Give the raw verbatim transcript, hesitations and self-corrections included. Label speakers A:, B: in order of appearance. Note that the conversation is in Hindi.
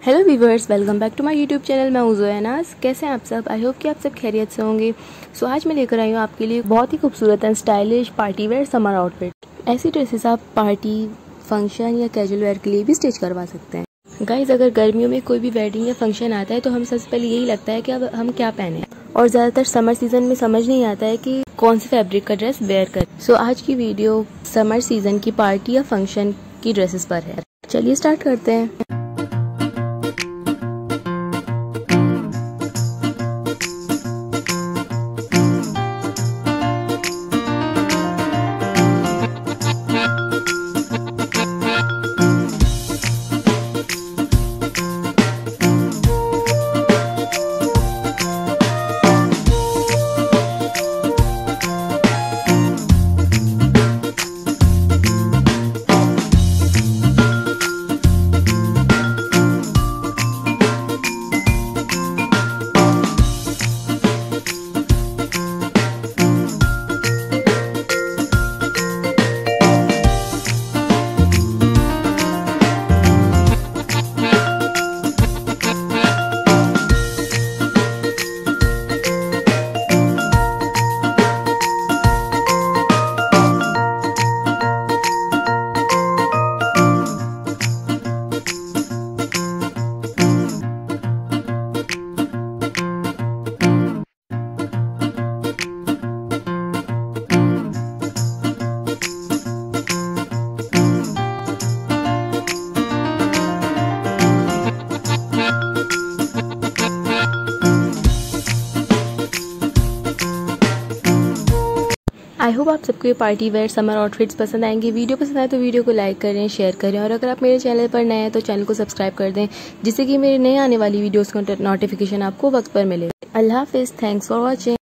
A: Hello viewers, welcome back to my YouTube channel. मैं हूं ज़ोया नाज़। कैसे हैं आप सब? आई होप कि आप सब खैरियत से होंगे। सो so, आज मैं लेकर आई हूं आपके लिए बहुत ही खूबसूरत and stylish party wear summer outfit. ऐसी ड्रेसेस आप पार्टी, फंक्शन या कैजुअल वेयर के लिए भी स्टिच करवा सकते हैं। गाइज, अगर गर्मियों में कोई भी वेडिंग या फंक्शन आता है तो हम सबसे पहले यही लगता है कि अब हम क्या पहने, और ज़्यादातर समर सीजन में समझ नहीं आता है कि कौन से फैब्रिक का ड्रेस वेयर करें। सो so, आज की वीडियो समर सीजन की पार्टी या फंक्शन की ड्रेसेस पर है। चलिए स्टार्ट करते हैं। आई होप आप सबको ये पार्टी वेयर समर आउटफिट्स पसंद आएंगे। वीडियो पसंद आए तो वीडियो को लाइक करें, शेयर करें, और अगर आप मेरे चैनल पर नए हैं तो चैनल को सब्सक्राइब कर दें, जिससे कि मेरे नए आने वाली वीडियोस का नोटिफिकेशन आपको वक्त पर मिले। अल्लाह हाफिज़। Thanks for watching.